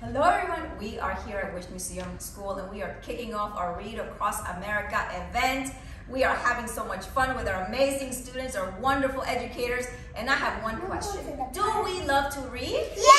Hello everyone, we are here at Wish Museum School and we are kicking off our Read Across America event. We are having so much fun with our amazing students, our wonderful educators, and I have one question. Do we love to read? Yeah!